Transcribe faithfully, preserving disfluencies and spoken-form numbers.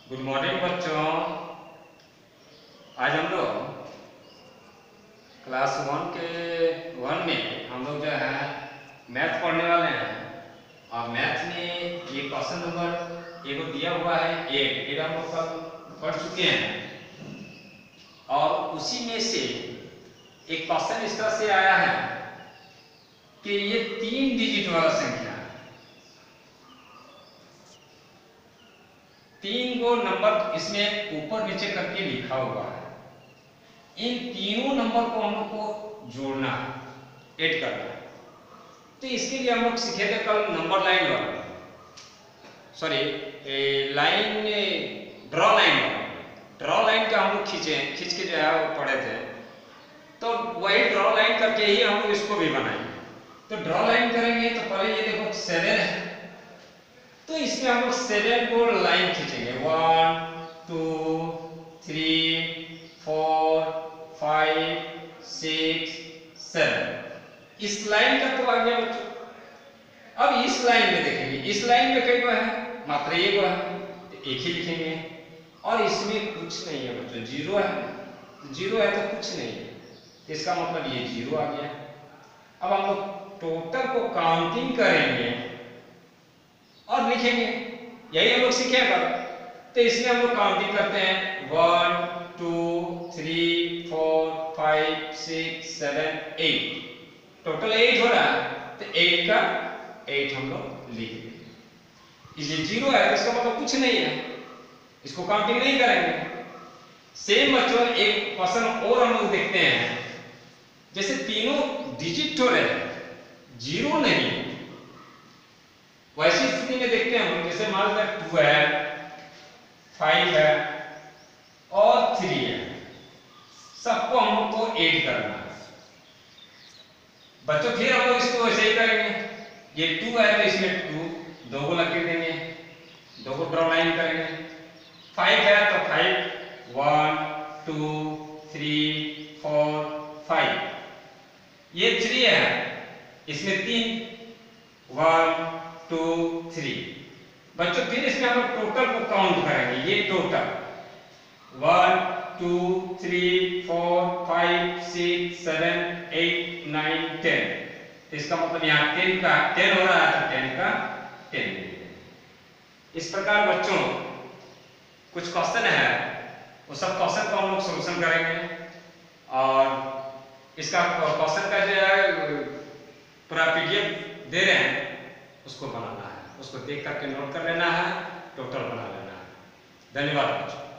Good morning बच्चों। आज हम लोग क्लास वन के वन में हम लोग जो है मैथ पढ़ने वाले हैं। और मैथ में ये क्वेश्चन नंबर एक दिया हुआ है एट एट हम लोग कल पढ़ चुके हैं। और उसी में से एक क्वेश्चन इस तरह से आया है कि ये तीन डिजिट वाला संख्या है, तीन गो नंबर इसमें ऊपर नीचे करके लिखा हुआ है। इन तीनों नंबर को हम लोग को जोड़ना है, ऐड करना है। तो इसके लिए हम लोग सीखे थे कल नंबर लाइन वाला, सॉरी लाइन ड्रॉ लाइन वाला। ड्रॉ लाइन का हम लोग खींचे खींच के जो है वो पढ़े थे। तो वही ड्रॉ लाइन करके ही हम लोग इसको भी बनाएंगे। तो ड्रॉ लाइन करेंगे तो पहले ये देखो सेवन है, तो इसमें हम लोग सेवन को लाइन खींचेंगे। One two three four five six seven. इस लाइन का तो आ गया बच्चों। अब इस लाइन में देखेंगे, इस लाइन में कई गो है, मात्र एक गो है, तो एक ही लिखेंगे। और इसमें कुछ नहीं है बच्चों, जीरो है। तो जीरो है तो कुछ नहीं है, इसका मतलब ये जीरो आ गया। अब हम लोग टोटल को काउंटिंग करेंगे और लिखेंगे, यही हम लोग सीखेगा। तो इसमें हम लोग काउंटिंग करते हैं, one two three four five six seven eight. Total eight हो रहा है, तो एट का एट हम लोग लिख देंगे। ये जीरो है तो इसका मतलब कुछ नहीं है, इसको काउंटिंग नहीं करेंगे। सेम बच्चों एक क्वेश्चन और हम लोग देखते हैं, जैसे तीनों डिजिट हो रहे हैं, जीरो नहीं, वैसी स्थिति में देखते हैं हम, जैसे मान लो टू है, फाइव है और थ्री है, सबको हम लोग को ऐड करना है बच्चों। फिर हम लोग इसको ऐसे ही करेंगे, ये टू है तो इसमें टू दो को लगा देंगे, दो को ड्रॉ लाइन करेंगे। फाइव है तो five, one two three four five. ये थ्री है, इसमें तीन, वन टू थ्री। बच्चों फिर इसमें हम लोग टोटल को काउंट करेंगे, ये total one two three four five six seven eight nine ten. इसका मतलब यहाँ टेन का टेन हो रहा है, तो टेन का टेन। इस प्रकार बच्चों कुछ क्वेश्चन है, वो सब क्वेश्चन को हम लोग सोल्यूशन करेंगे। और इसका क्वेश्चन का जो है पूरा पीडीएफ दे रहे हैं, उसको बनाना है, उसको देख करके नोट कर लेना है, टोटल बना लेना है। धन्यवाद बच्चों।